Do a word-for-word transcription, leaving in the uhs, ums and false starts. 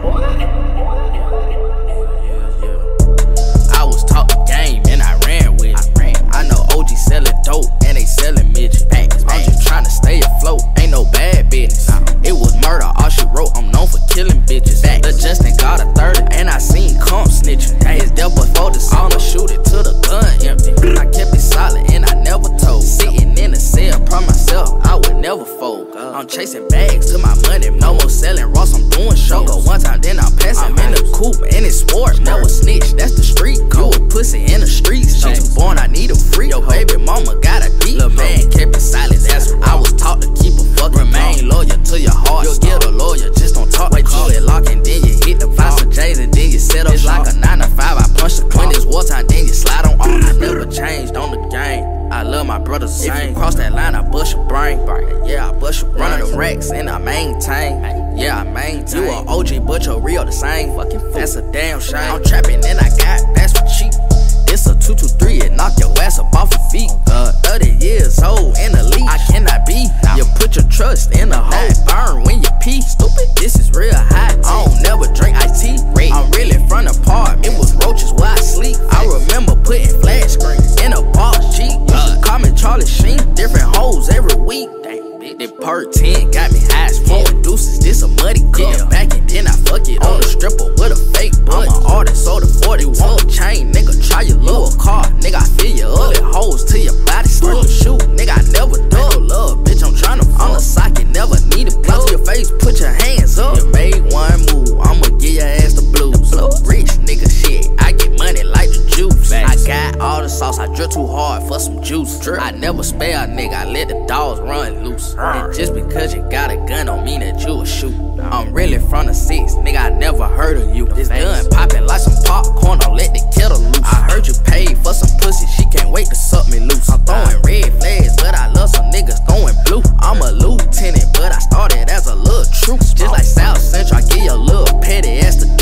I was taught the game and I ran with it. I know O G selling dope and they selling midget. I'm just trying to stay afloat, ain't no bad business. It was murder, all she wrote, I'm known for killing bitches. The Justin got a thirty and I seen comp snitching. His death before the I'ma shoot it till the gun empty. I kept it solid and I never told. Sitting in the cell, promise myself I would never fold. I'm chasing bags to my money, no more selling Ross, I'm doing shows. Go one time, then I'm passing. I'm in the coupe and it's sport. Never snitch, that's the street code. You a pussy in the streets. She too born, I need a free. Your baby mama got a deep. Lil' man kept it silent, that's what I was taught to keep a fucking. Remain loyal to your heart. You'll get a lawyer, just don't talk. Wait till it lock and then you hit the buy some J's and then you set up. It's like a nine to five, I punch the clock. When it's wartime, then you slide on all. I never changed on the game. I love my brother the same. If you cross that line, I bust your brain. Yeah, I bust your brain. Running the racks and I maintain. Yeah, I maintain. You a O G, but your real the same. Fucking fool. That's a damn shame. I'm trapping and I got that's for cheap. It's a two two three, it knock your ass up off your feet. Uh, thirty years old in the league. I cannot be. You put your trust in a hole. Burn when you pee. Stupid. This is real hot. I don't never drink iced tea. I'm really from the park. It was roaches where I sleep. I remember putting flat screens in a box Jeep. Uh, call me Charlie Sheen. Different hoes every week. The perk ten got me high as fuck. Deuces, this a muddy cup. Back and then I fuck it on the stripper with a fake butt. I'm an artist, so the forty want chain. Nigga, try your little car. Nigga, I feel you up. Hoes to your body, start to shoot. Nigga, I never dug love. Bitch, I'm tryna fuck. On the socket, never need a plug. To your face, put your hands up. You made one move, I'ma give your ass the blues. Rich nigga shit, I get money like the juice. I got all the sauce, I drip too hard for some juice. I never spare a nigga, I let the dogs run loose. And just because you got a gun don't mean that you a shoot. I'm really from the six, nigga, I never heard of you. This gun popping like some popcorn, don't let the kettle loose. I heard you paid for some pussy, she can't wait to suck me loose. I'm throwing red flags, but I love some niggas throwing blue. I'm a lieutenant, but I started as a little troop. Just like South Central, I give you a little petty ass to